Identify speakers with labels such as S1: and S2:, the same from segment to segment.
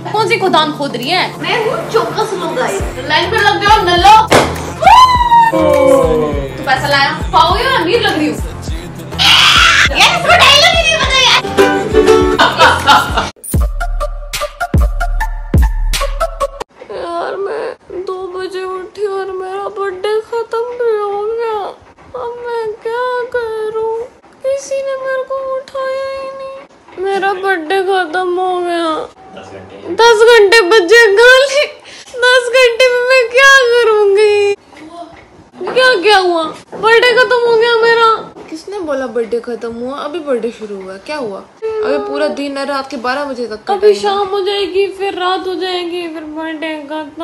S1: कौन सी गोदाम खोद रही है? मैं हूँ चौकस लोग गाइस। लाइन पे लग जाओ नल्लो। तू पैसा लाया? पाओगे या अमीर लग रही हूँ? यार इसको डायलॉग ही नहीं पता यार। यार मैं 2 बजे उठी और मेरा बर्थडे खत्म भी हो गया। अब मैं क्या करूँ? किसी ने मेरे को उठाया ही नहीं। मेरा बर्थडे खत्म हो गया। 10 घंटे बचे गाली। 10 घंटे में मैं क्या करूँगी? क्या हुआ? बर्थडे खत्म हो गया मेरा। किसने बोला बर्थडे खत्म हुआ? अभी बर्थडे शुरू हुआ। क्या हुआ? अभी पूरा दिन है, रात के 12 बजे तक। अभी शाम हो जाएगी, फिर रात हो जाएगी, फिर बर्थडे खत्म।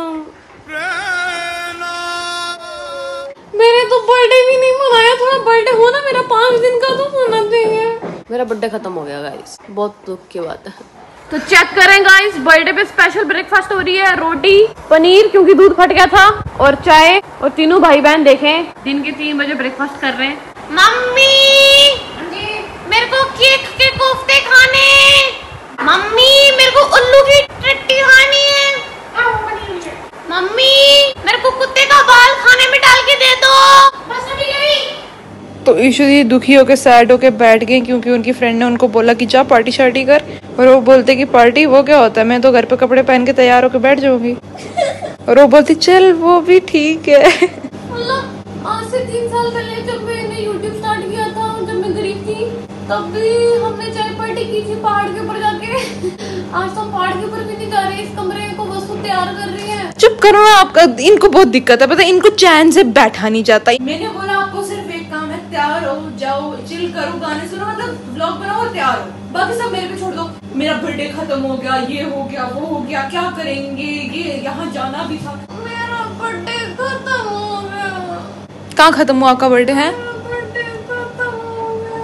S1: मैंने तो बर्थडे भी नहीं मनाया। थोड़ा बर्थडे हो ना मेरा, 5 दिन का तो होना चाहिए। मेरा बर्थडे खत्म हो गया गाइस, बहुत दुख की बात है। तो चेक करें गाइस, बर्थडे पे स्पेशल ब्रेकफास्ट हो रही है। रोटी पनीर क्योंकि दूध फट गया था, और चाय। और तीनों भाई बहन देखें दिन के 3 बजे ब्रेकफास्ट कर रहे हैं। मम्मी मेरे को केक के कोफ्ते खाने। मम्मी मेरे को उल्लू की टट्टी खानी है। मम्मी मेरे को कुत्ते का बाल खाने में डाल के दे दो। बस अभी गई। तो ईशु दी दुखी होके सैड होके बैठ गई क्योंकि उनकी फ्रेंड ने उनको बोला कि जा पार्टी शार्टी कर, और वो बोलते कि पार्टी वो क्या होता है, मैं तो घर पे कपड़े पहन के तैयार होके बैठ जाऊंगी। और वो बोलती चल वो भी ठीक है। मतलब आज से 3 साल पहले जब मैंने यूट्यूब स्टार्ट किया था, जब मैं गरीब थी, तब भी हमने चाय पार्टी की थी पहाड़ के ऊपर जाके। आज तो हम पहाड़ के ऊपर भी नहीं जा रहे। इस कमरे को बस वो तैयार कर रही है। चुप करो ना, आपका इनको बहुत दिक्कत है, पता है इनको चैन से बैठा नहीं जाता। मैंने बोला आपको सिर्फ एक काम है, तैयार हो जाओ, चिल करो, गाने सुनो, मतलब व्लॉग बनाओ और तैयार हो। बाकी सब मेरे पे छोड़ दो। मेरा बर्थडे खत्म हो गया, ये हो गया, वो हो गया, क्या करेंगे, ये यहाँ जाना भी था। मेरा बर्थडे खत्म हो गया। कहाँ खत्म हुआ आपका बर्थडे है? बर्थडे खत्म हो गया।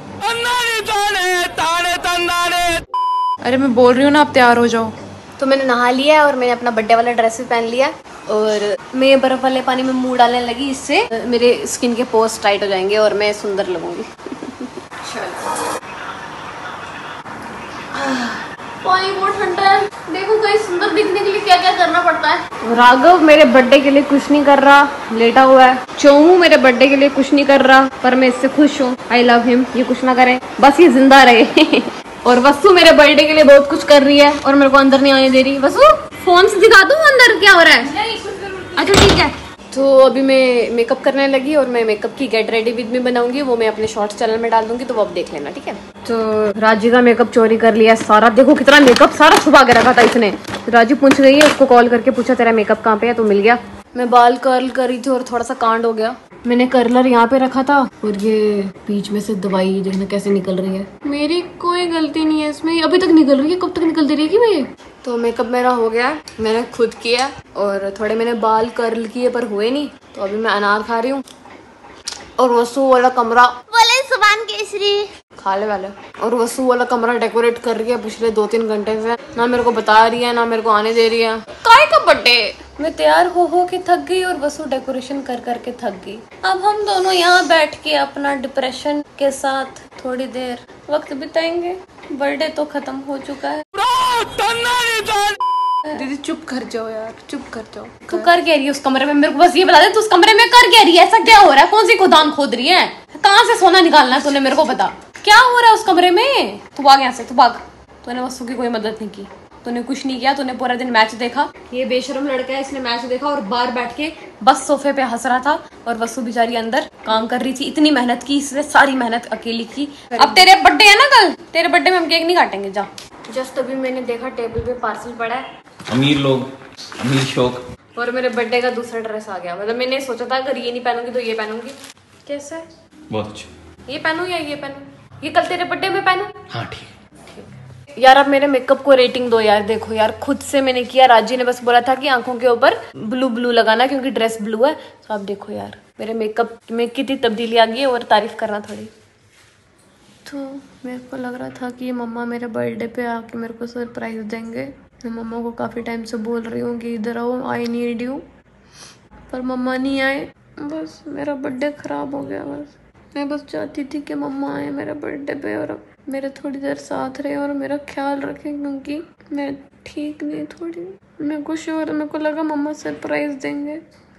S1: अरे मैं बोल रही हूँ ना, आप तैयार हो जाओ। तो मैंने नहा लिया है और मैंने अपना बर्थडे वाला ड्रेस भी पहन लिया, और मैं बर्फ वाले पानी में मुंह डालने लगी। इससे मेरे स्किन के पोर्स टाइट हो जाएंगे और मैं सुंदर लगूंगी। पानी बहुत ठंडा है। देखो कहीं सुंदर दिखने के लिए क्या क्या करना पड़ता है। राघव मेरे बर्थडे के लिए कुछ नहीं कर रहा, लेटा हुआ है। चोमू मेरे बर्थडे के लिए कुछ नहीं कर रहा, पर मैं इससे खुश हूँ। I love him. ये कुछ ना करे, बस ये जिंदा रहे। और वसु मेरे बर्थडे के लिए बहुत कुछ कर रही है और मेरे को अंदर नहीं आने दे रही। वसु फोन से दिखा दूँ अंदर क्या हो रहा है? अच्छा ठीक है। तो अभी मैं मेकअप करने लगी और मैं मेकअप की गेट रेडी विद मी बनाऊंगी, वो मैं अपने शॉर्ट्स चैनल में डाल दूंगी, तो वो आप देख लेना, ठीक है। तो राजी का मेकअप चोरी कर लिया सारा। देखो कितना मेकअप सारा छुपा के रखा था इसने। राजी पूछ गई है, उसको कॉल करके पूछा तेरा मेकअप कहाँ पे है, तो मिल गया। मैं बाल कर्ल कर रही थी और थोड़ा सा कांड हो गया। मैंने कर्लर यहाँ पे रखा था और ये बीच में से दवाई देखना कैसे निकल रही है। मेरी कोई गलती नहीं है इसमें, अभी तक निकल रही है। कब तक निकलती रहेगी भाई? तो मेकअप मेरा हो गया, मैंने खुद किया, और थोड़े मैंने बाल कर्ल किए पर हुए नहीं। तो अभी मैं अनार खा रही हूँ, और वसु वाला कमरा बोले सुभान केसरी खाने वाले, और वसु वाला कमरा डेकोरेट कर रही है पिछले 2-3 घंटे से। ना मेरे को बता रही है, ना मेरे को आने दे रही है। काय का बर्थडे? मैं तैयार हो के थक गई और वसु डेकोरेशन कर करके थक गई। अब हम दोनों यहाँ बैठ के अपना डिप्रेशन के साथ थोड़ी देर वक्त बिताएंगे। बर्थडे तो खत्म हो चुका है। दीदी चुप कर जाओ यार, चुप कर जाओ। तू कर क्या रही है उस कमरे में? मेरे को बस ये बता दे, तू उस कमरे में कर क्या रही है? ऐसा क्या हो रहा है? कौन सी गोदाम खोद रही है? कहाँ से सोना निकालना है तूने? मेरे को बता क्या हो रहा है उस कमरे में। तू भाग यहाँ से, तू भाग। तूने वसु की कोई मदद नहीं की, तूने कुछ नहीं किया। तूने पूरा दिन मैच देखा। ये बेशरम लड़का है, इसने मैच देखा और बाहर बैठ के बस सोफे पे हंस रहा था, और वसु बेचारी अंदर काम कर रही थी। इतनी मेहनत की इसने, सारी मेहनत अकेली की। अब तेरे बर्थडे है ना कल, तेरे बर्थडे में हम केक नहीं काटेंगे, जा। जस्ट अभी मैंने देखा टेबल पे पार्सल पड़ा है।
S2: अमीर लोग, अमीर शौक।
S1: और मेरे बर्थडे का दूसरा ड्रेस आ गया। मतलब मैंने सोचा था अगर ये नहीं पहनूंगी तो ये पहनूंगी। कैसा है?
S2: बहुत अच्छा।
S1: ये पहनूं या ये पहनूं? ये कल तेरे बर्थडे में पहनूं?
S2: हाँ ठीक।
S1: यार आप मेरे मेकअप को रेटिंग दो यार। देखो यार, खुद से मैंने किया। राजी ने बस बोला था कि आंखों के ऊपर ब्लू ब्लू लगाना क्योंकि ड्रेस ब्लू है। तो आप देखो यार मेरे मेकअप में कितनी तब्दीली आ गई है, और तारीफ करना थोड़ी। तो मेरे को लग रहा था कि मम्मा मेरे बर्थडे पे आके मेरे को सरप्राइज देंगे। मैं मम्मा को काफ़ी टाइम से बोल रही हूँ कि इधर आओ, आई नीड यू, पर मम्मा नहीं आए। बस मेरा बर्थडे ख़राब हो गया। बस मैं बस चाहती थी कि मम्मा आए मेरे बर्थडे पे, और मेरे थोड़ी देर साथ रहे और मेरा ख्याल रखे, क्योंकि मैं ठीक नहीं थोड़ी। मेरे को श्योर, मेरे को लगा मम्मा सरप्राइज देंगे।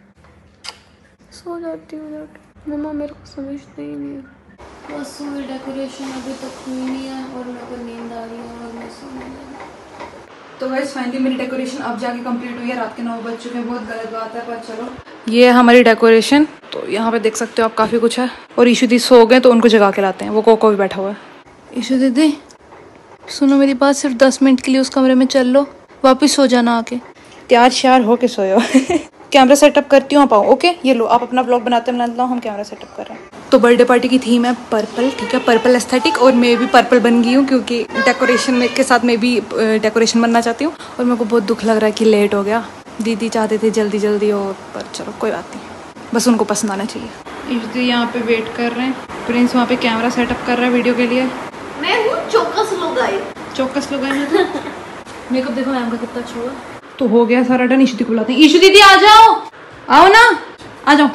S1: सो जाती हूँ जाके, मम्मा मेरे को समझते ही नहीं है। बस हुई डेकोरेशन अभी तक हुई नहीं है और मेरे को नींद आ रही है और मैं सोने लगी।
S3: तो गाइस फाइनली मेरी डेकोरेशन अब जाके कंप्लीट हुई है। रात के 9 बज चुके हैं, बहुत गलत बात है पर चलो। ये है हमारी डेकोरेशन। तो यहाँ पे देख सकते हो आप, काफ़ी कुछ है। और ईशू दीदी सो गए तो उनको जगा के लाते हैं। वो कोको भी बैठा हुआ है। ईशू दीदी सुनो मेरी बात, सिर्फ 10 मिनट के लिए उस कमरे में चल लो, वापस सो जाना आके। तैयार श्यार होके सोयो। कैमरा सेटअप करती हूँ, आप आओ। ओके ये लो, आप अपना ब्लॉग बनाते हैं, हम कैमरा सेटअप कर रहे हैं। तो बर्थडे पार्टी की थीम है पर्पल, ठीक है, पर्पल एस्थेटिक। और मैं भी पर्पल बन गई हूँ क्योंकि डेकोरेशन के साथ मैं भी डेकोरेशन बनना चाहती हूँ। और मेरे को बहुत दुख लग रहा है कि लेट हो गया। दीदी चाहते थे जल्दी जल्दी हो, पर चलो कोई बात नहीं, बस उनको पसंद आना चाहिए। दीदी यहाँ पे वेट कर रहे हैं, प्रिंस वहाँ पे कैमरा सेटअप कर रहा है वीडियो के लिए।
S1: मैं हूँ चौकस लुगाई।
S3: चौकस लुगाई में मेकअप देखो मैम का कितना अच्छा हुआ। तो हो गया सारा डन। ईशू दीदी को बुलाते हैं। ईशू दीदी आ जाओ, आओ ना, आ जाओ।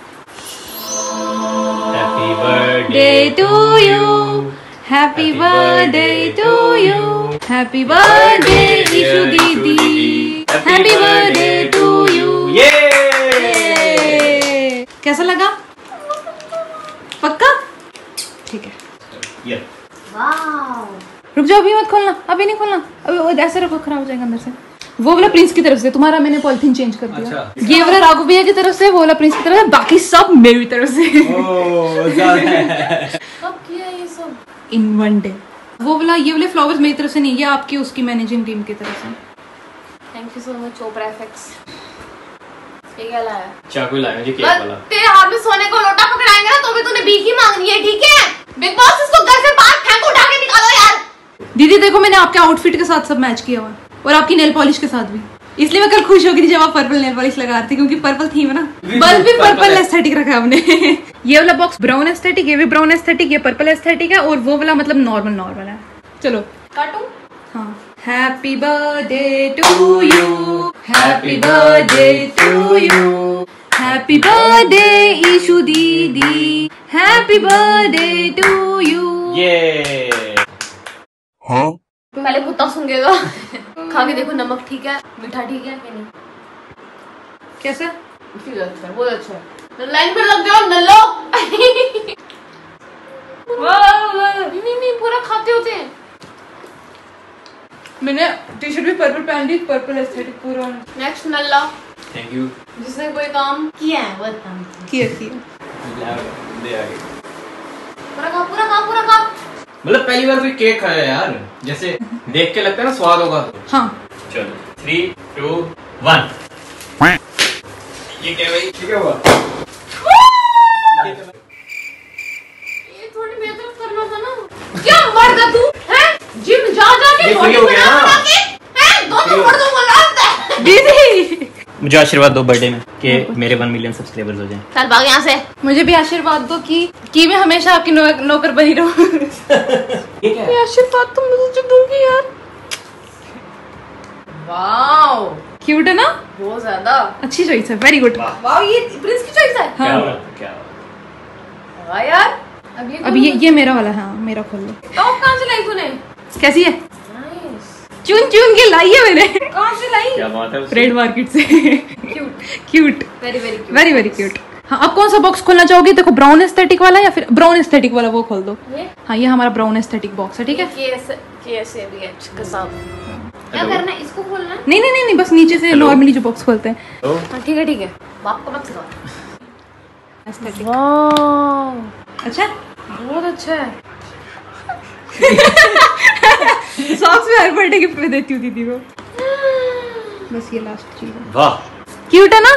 S2: Happy birthday
S3: Day to you, happy birthday to you, happy birthday Ishu दीदी, happy birthday to you। कैसा लगा? पक्का? ठीक है। रुक जाओ, अभी मत खोलना, अभी नहीं खोलना, अभी ऐसे रखो, खराब हो जाएगा अंदर से। वो वाला प्रिंस की तरफ से, तुम्हारा मैंने पॉलिथीन चेंज कर दिया। अच्छा। ये वाला राघव भैया की तरफ से, वो वाला प्रिंस की तरफ से, बाकी सब मेरी तरफ से।
S1: कब किया ये सब?
S3: In 1 day. वो वाला, ये वाले फ्लावर्स मेरी तरफ से नहीं, ये आपकी उसकी मैनेजिंग टीम की तरफ से।
S1: Thank you so much Chopra FX. ये क्या लाया?
S2: चाकू लाया मुझे, केक वाला।
S1: तेरे हाथ में सोने को लोटा पकड़ाएंगे ना तो भी तूने भीख ही मांगनी है, ठीक है? बिग बॉस इसको घर से बाहर फेंक, उठा के निकालो यार।
S3: दीदी देखो मैंने आपके आउटफिट के साथ सब मैच किया हुआ और आपकी नेल पॉलिश के साथ भी, इसलिए मैं कल खुश हो गई थी जब आप पर्पल नेल पॉलिश लगा रही थी, क्योंकि पर्पल थीम है ना। बल्ब भी पर्पल एस्थेटिक रखा है हमने। ये वाला बॉक्स ब्राउन एस्थेटिक, ये भी ब्राउन एस्थेटिक, ये पर्पल एस्थेटिक है, और वो वाला मतलब नॉर्मल है। चलो
S1: काटूं?
S3: हाँ। Happy birthday to you, happy birthday to you, happy birthday Ishu दीदी, हैप्पी बर्थडे टू यू।
S2: ये
S4: हाँ?
S1: पहले कुत्ता सूंघेगा। खा के देखो नमक ठीक है, मीठा ठीक है कि नहीं?
S3: कैसा?
S1: ठीक है, अच्छा बहुत अच्छा है। लाइन पे लग जाओ नल्लो। नहीं पूरा खाते होते हैं।
S3: मैंने टी शर्ट भी पर्पल पहन ली, पर्पल एस्थेटिक पूरा।
S1: नेक्स्ट नल्ला,
S2: थैंक यू।
S1: जिसने कोई काम किया है वो काम
S3: किया।
S2: दे आगे।
S1: पूरा खा।
S2: मतलब पहली बार कोई केक खाया यार, जैसे देख के लगता है ना स्वाद होगा।
S3: हाँ
S2: चलो 3, 2, 1। ये क्या भाई, ये क्या हुआ?
S1: ये थोड़ी बेहतर करना था ना। क्या मर गया तू? हैं? जिम जा के
S2: ये फ्री हो गया ना?
S1: हैं? दोनों मर्दों को लात
S3: दीदी,
S2: मुझे आशीर्वाद दो बर्थडे में कि मेरे 1 मिलियन सब्सक्राइबर्स हो जाएं।
S1: चल भाग यहाँ से।
S3: मुझे भी आशीर्वाद दो कि मैं हमेशा आपकी नौकर बनी रहूं।
S2: ये क्या है?
S3: आशीर्वाद तुम मुझे दूंगी यार।
S1: वाओ
S3: क्यूट है ना?
S1: बहुत ज्यादा
S3: अच्छी चॉइस है, वेरी गुड।
S1: वाओ ये प्रिंस की चॉइस है।
S2: क्या
S3: हाँ।
S2: हो रहा है? क्या
S1: वाह यार।
S3: अब ये मेरा वाला है। हाँ मेरा खोल लो।
S1: टॉप कहाँ से लाई तूने?
S3: कैसी है?
S1: नाइस।
S3: चुन के लाई है मैंने।
S1: कहाँ से लाई?
S2: क्या बात है उससे?
S3: रेड मार्केट से। Cute,
S1: very cute,
S3: very cute. हाँ अब कौन सा बॉक्स खोलना चाहोगे? देखो ब्राउन एस्थेटिक वाला या फिर ब्राउन एस्थेटिक वाला, वो खोल दो।
S1: ये?
S3: हाँ ये हमारा ब्राउन एस्थेटिक बॉक्स है, ठीक है।
S1: कैसे भी है कसाब। क्या करना है, इसको खोलना है?
S3: नहीं, बस नीचे से नॉर्मली जो बॉक्स खोलते हैं।
S1: हाँ ठीक है बाप को मत सिखाओ।
S3: एस्थेटिक।
S1: वाह
S3: अच्छा,
S1: बहुत अच्छा है।
S3: सॉक्स में हर बर्थडे गिफ्ट में देती हूँ दीदी को। बस ये लास्ट चीज है।
S2: वाह
S3: क्यूट है ना?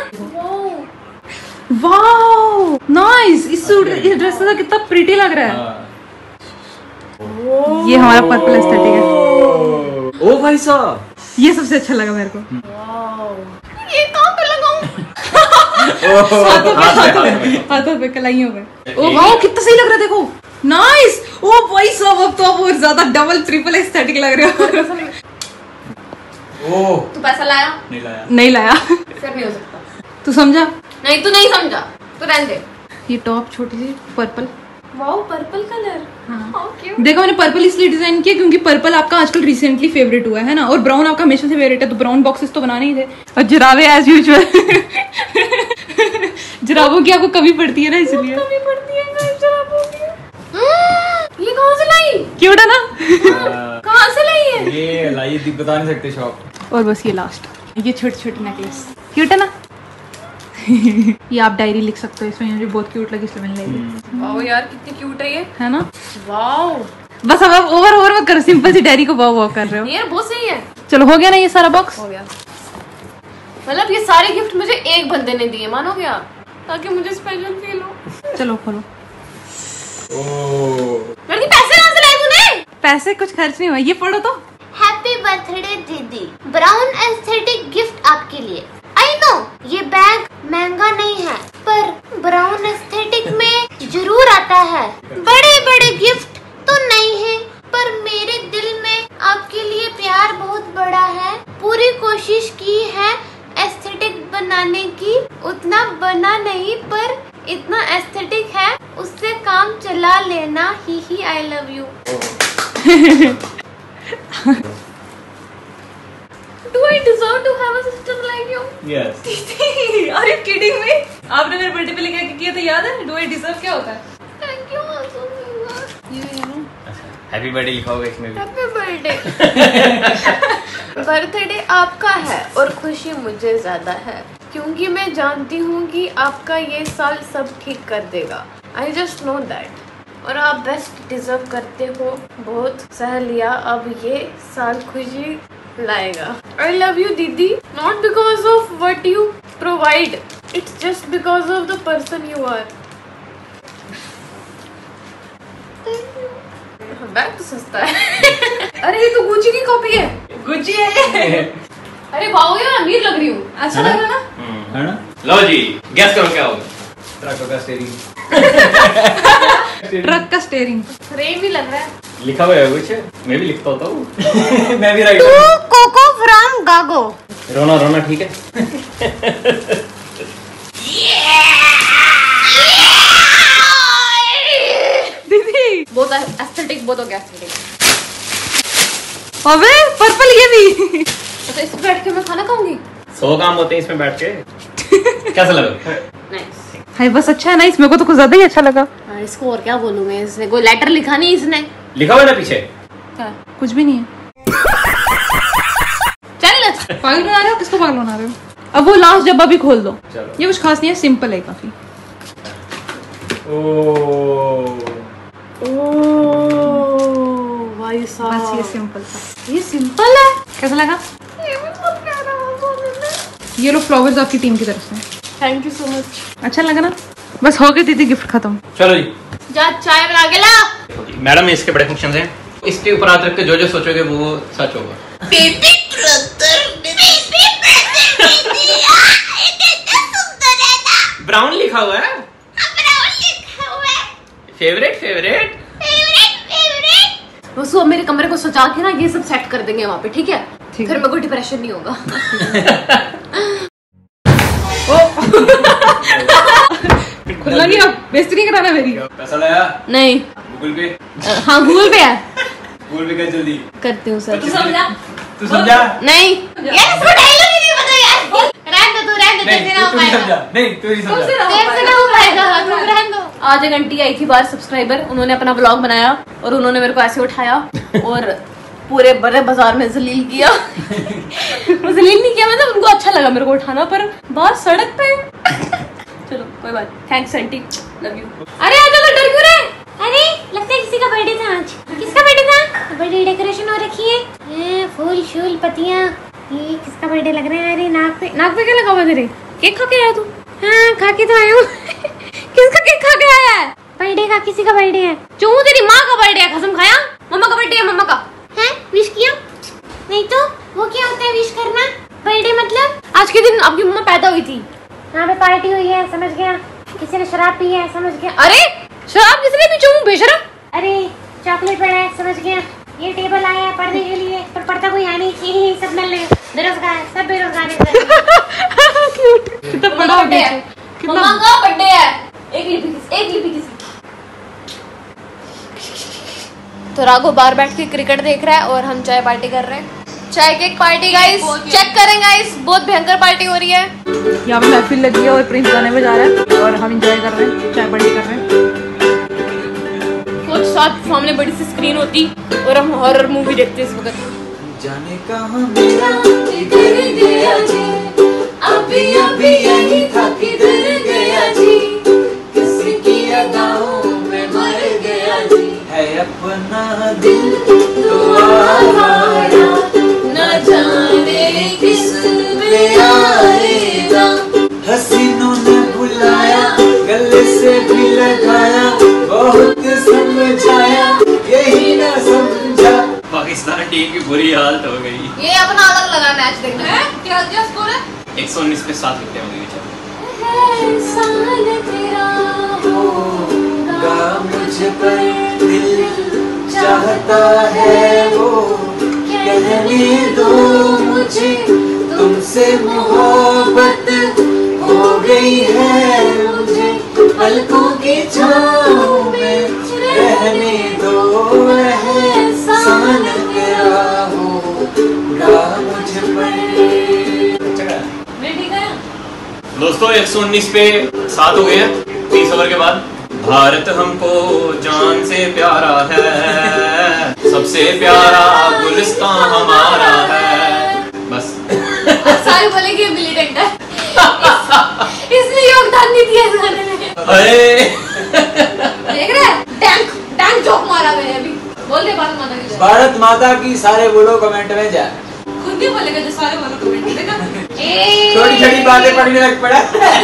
S3: Wow nice. इस सूट, इस ड्रेस का कितना प्रीटी लग रहा है। ये हमारा पर्पल एस्थेटिक है।
S2: ओ भाई साहब,
S3: ये सबसे अच्छा लगा मेरे को।
S1: ये कहाँ पे लगाऊं?
S3: हाथों पे, कलाइयों पे। ओ वाओ कितना सही लग रहा है, देखो नाइस। ओ भाई साहब अब तो आप और ज्यादा डबल ट्रिपल एस्थेटिक लग रहे हो।
S2: ओ
S1: तू पैसा लाया?
S3: नहीं लाया।
S1: फिर नहीं हो सकता।
S3: तू समझा?
S1: नहीं तू नहीं समझा तो रहने दे।
S3: ये टॉप छोटी सी पर्पल,
S1: वाओ पर्पल कलर।
S3: देखो मैंने पर्पल इसलिए डिजाइन किया क्योंकि पर्पल आपका आजकल रिसेंटली फेवरेट हुआ है ना, और ब्राउन आपका हमेशा से फेवरेट है, तो ब्राउन बॉक्सेस तो बनाने ही थे। और जुराबे एज यूजुअल जुराबों की आपको कमी पड़ती है ना, इसलिए
S1: कमी पड़ती है जुराबों की। ये कहाँ से लाई?
S3: क्यूट है ना?
S1: कहाँ से लाई है?
S2: ये लाई बता नहीं सकते शॉप।
S3: और बस ये लास्ट, ये छोटे छोटे नेकलेस क्यूट है ना? ये आप डायरी लिख सकते हो इसमें, मुझे बहुत क्यूट लगी इसलिए मैंने ले ली।
S1: वाओ यार कितनी क्यूट है ये,
S3: है ना?
S1: वाओ
S3: बस अब आप ओवर मत करो, सिंपल सी डायरी को वाव कर रहे हो।
S1: यार बहुत सही है।
S3: चलो हो गया ना ये सारा बॉक्स?
S1: हो गया। मतलब ये सारे गिफ्ट मुझे एक बंदे ने दिए, मानोगे आप, ताकि मुझे स्पेशल फील हो।
S3: चलो खोलो।
S1: लड़की पैसे कहाँ से लाए तूने?
S3: पैसे कुछ खर्च नहीं हुआ, ये पढ़ो तो।
S5: हैप्पी बर्थडे दीदी, ब्राउन एस्थेटिक गिफ्ट आपके लिए। आई नो ये बैग महंगा नहीं है, पर ब्राउन एस्थेटिक में जरूर आता है। बड़े बड़े गिफ्ट तो नहीं है, पर मेरे दिल में आपके लिए प्यार बहुत बड़ा है। पूरी कोशिश की है एस्थेटिक बनाने की, उतना बना नहीं पर इतना एस्थेटिक है, उससे काम चला लेना। ही I love you.
S1: Do I deserve to have a sister like you?
S2: Yes.
S3: Are you kidding me? आपने मेरे बर्थडे पे लेके किया था, याद है? Do I deserve क्या होता है?
S1: Thank you so much.
S2: Happy birthday लिखा होगा इसमें भी।
S1: Happy birthday. बर्थडे आपका है और खुशी मुझे ज्यादा है, क्योंकि मैं जानती हूँ कि आपका ये साल सब ठीक कर देगा। I just know that. और आप बेस्ट डिजर्व करते हो, बहुत सह लिया, अब ये साल खुशी लाएगा। I love you दीदी, not because of what you provide, it's just because of the person you are. Bag तो सस्ता है। अरे ये तो गुची की कॉपी है।
S3: गुच्ची है।
S1: अरे वाओ यार अमीर लग रही हूँ।
S3: अच्छा लगा ना?
S2: है ना? लो जी गैस करो क्या होगा। ट्रक का स्टीयरिंग।
S3: ट्रक का स्टीयरिंग।
S1: फ्रेम ही लग रहा है।
S2: लिखा हुआ है कुछ, मैं भी लिखता होता हूँ। मैं भी राइट।
S5: Cocoa from गागो।
S2: रोना रोना ठीक है।
S3: दीदी
S1: बहुत एस्थेटिक, बहुत हो गया एस्थेटिक।
S3: अबे पर्पल ये भी।
S1: अच्छा इस पे बैठ के मैं खाना खाऊंगी।
S2: 100 काम होते हैं इसमें बैठ के। कैसा लगा?
S1: नाइस।
S3: हाय बस अच्छा है ना, इसमें को तो कुछ ज्यादा ही अच्छा लगा।
S1: हाँ, इसको और क्या बोलूं मैं, इसने कोई लेटर लिखा नहीं, इसने
S2: लिखा हुआ है ना पीछे।
S1: क्या?
S3: कुछ भी नहीं है।
S1: चल
S3: पागल बना रहे हो, किसको पागल बना रहे हो? अब वो लास्ट डब्बा भी खोल दो।
S2: चलो।
S3: ये कुछ खास नहीं है, सिंपल है काफी।
S1: भाई
S3: बस
S1: साहब
S3: ये सिंपल था।
S1: ये सिंपल है।
S3: कैसा लगा?
S1: ये भी बहुत प्यारा है।
S3: ये लो फ्लावर्स आपकी टीम की तरफ से।
S1: Thank you so much.
S3: अच्छा लगा ना? बस हो गई दीदी, गिफ्ट खत्म।
S2: चलो जी
S1: जा चाय बना के ला।
S2: मैडम इसके बड़े फंक्शन हैं, इसके ऊपर हाथ रख के जो जो सोचोगे वो सच होगा।
S5: बेबी ब्रदर, बेबी ब्रदर, कितना सुंदर है ना।
S2: ब्राउन लिखा हुआ है।
S5: ब्राउन लिखा हुआ है।
S2: Favourite favourite.
S1: वो मेरे कमरे को सजा के ना ये सब सेट कर देंगे वहाँ पे, ठीक है?
S3: ठीक
S1: फिर मेरे को डिप्रेशन नहीं होगा।
S3: खुला नहीं, आप बेइज्जती नहीं कराना मेरी।
S2: पैसा लाया?
S1: नहीं।
S2: गूगल पे।
S1: हाँ गूगल पे है।
S2: गूगल पे कर जल्दी।
S1: करती हूँ सर।
S2: तू समझा?
S1: नहीं
S5: यार इसको डायलॉग ही नहीं पता यार। रहने दो
S2: नहीं तू नहीं समझा। नहीं तू नहीं समझा।
S1: देर से ना हो पाएगा, रहने दो। आज एक आंटी आई थी बाहर सब्सक्राइबर, उन्होंने अपना ब्लॉग बनाया और उन्होंने मेरे को ऐसे उठाया और पूरे बड़े बाजार में जलील किया। जलील नहीं किया, मतलब उनको अच्छा लगा मेरे को उठाना, पर बाहर सड़क पे। चलो कोई बात, थैंक्स आंटी, लव यू। अरे आज तो डर क्यों रहे?
S5: अरे लगता है किसी का बर्थडे था आज। किसका बर्थडे था? बर्थडे डेकोरेशन हो रखी है, फूल शूल पत्तियां। ये किसका बर्थडे लग रहा है? अरे नाक पे क्या लगा हुआ तेरे?
S1: केक खा के आया तू?
S5: हाँ खा के तो आया हूँ।
S1: किसका केक खा के आया है?
S5: बर्थडे का, किसी का बर्थडे है।
S1: चूं तेरी माँ का बर्थडे है, कसम खाया? मम्मा का बर्थडे है, मम्मा का।
S5: हैं? विश किया? नहीं तो वो क्या होता है विश करना? बर्थडे मतलब?
S1: आज के दिन आपकी मम्मा पैदा हुई थी।
S5: यहाँ पे पार्टी हुई है, समझ गया। किसी ने शराब पी है, समझ गया।
S1: अरे शराब किसने पी? चूं बेशरम।
S5: अरे चॉकलेट पड़ा है, समझ गया। ये टेबल आया है पढ़ने के लिए, पर पढ़ता कोई है नहीं। सब मिल रहे, बेरोजगार, सब बेरोजगार है।
S3: कितना बड़ा हो गया।
S1: मम्मा का बर्थडे है। एक लिपि किसी। तो राघव बाहर बैठ के क्रिकेट देख रहा है और हम चाय पार्टी कर रहे हैं। चाय केक पार्टी गाइस, चेक करें गाइस, बहुत भयंकर पार्टी हो रही है।
S3: यहाँ पे महफिल लगी है और प्रिंस गाने में जा रहा है और हम एंजॉय कर रहे हैं, चाय पार्टी कर रहे हैं।
S1: कुछ साथ सामने बड़ी सी स्क्रीन होती और हम हॉरर मूवी देखते इस वक्त।
S6: जाने कहाँ मेरा किधर गया जी, अभी अभी यही था किधर गया जी, किसी की अदाओं में मर गया जी, है अपना दिल तो आवारा, न जाने किस पे आएगा, हसीनों ने बुलाया गले से भी लगाया, बहुत समझाया यही न समझा,
S2: पाकिस्तान टीम की बुरी हालत हो गई।
S1: ये अपना अलग लगा मैच देखना है। क्या स्कोर है?
S2: 119 पे 7 विकेट हो गई।
S6: मुझ पर दिल चाहता है वो, कहने दो मुझे तुमसे मोहब्बत हो गई है, मुझे पलकों की छाँव में रहने दो, एहसान तेरा होगा मुझ पर।
S2: दोस्तों 119 पे 7 हो गए हैं 30 ओवर के बाद। भारत हमको जान से प्यारा है, सबसे प्यारा गुलिस्तान हमारा है। बस
S1: सारे बोलेंगे मिलिटेंट है। इसने योगदान नहीं दिया इस गाने में। देख रहे हैं? टैंक जोक मारा मैंने अभी। बोल दे भारत माता की जय।
S6: भारत माता की सारे बोलो कमेंट में जाए।
S1: खुद ही बोलेगा जो सारे बोलो कमेंट में। देखा?
S6: छोटी छोटी बातें पढ़ने लग पड़ा।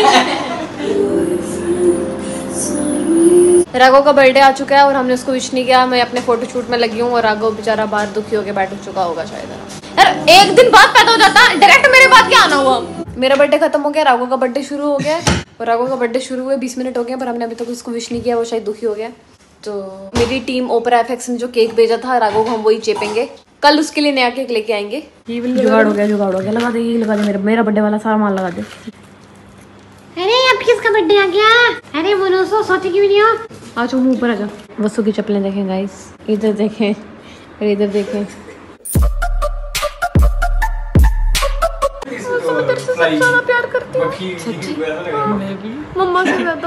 S1: राघव का बर्थडे आ चुका है और हमने उसको विश नहीं किया। मैं अपने फोटोशूट में लगी हूँ और राघव बेचारा बाहर दुखी होकर बैठ चुका होगा शायद। यार एक दिन बाद पैदा हो जाता, डायरेक्ट मेरे बाद क्या आना हुआ। मेरा बर्थडे खत्म हो गया, राघव का बर्थडे शुरू हो गया और राघव का बर्थडे शुरू हुए 20 मिनट हो गए पर हमने अभी तक उसको विश नहीं किया, वो शायद दुखी हो गया। तो मेरी टीम ओपरा एफएक्स ने जो केक भेजा था राघव को हम वही चेपेंगे, कल उसके लिए नया केक लेके आएंगे।
S3: जुगाड़ हो गया, लगा दे मेरा बर्थडे वाला सारा माल लगा दे।
S5: अरे अब किसका बर्थडे आ गया? अरे बोलो सोते क्यों नहीं हो?
S3: आ जाओ ऊपर आ जाओ। वसु की चप्पलें देखें गाइस, इधर देखें और इधर देखें। प्यार करती हूँ मम्मा से ज्यादा।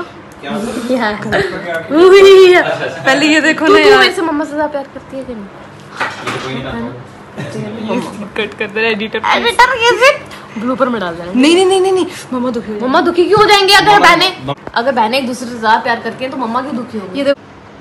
S3: पहले ये देखो ना यार, मेरे से मम्मा से ज्यादा प्यार करती है कि नहीं? कट कर दे एडिटर,
S5: एडिटर कैसे?
S3: ब्लूपर में डाल देना। नहीं मम्मा दुखी,
S1: मम्मा दुखी क्यों हो जाएंगे? अगर बहनें एक दूसरे से ज्यादा प्यार करती हैं तो मम्मा क्यों दुखी होगी?
S3: ये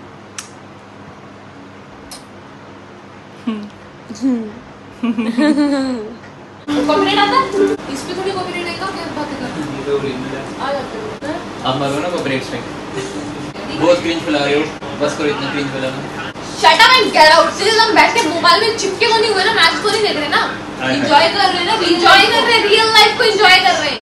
S1: कॉपीराइट आता है इस पे, थोड़ी कॉपीराइट आएगा क्या बातें कर आ जाते हैं
S2: आप मारो ना कॉपीराइट पे। बहुत क्रिंज फैला रहे हो, बस करो इतना क्रिंज फैलाना।
S1: Shut up and get out. Serious हम बैठ के मोबाइल में चिपके तो नहीं हुए ना, मैच को नहीं देख रहे ना, एंजॉय कर रहे हैं ना, एंजॉय कर रहे हैं, रियल लाइफ को एंजॉय कर रहे हैं।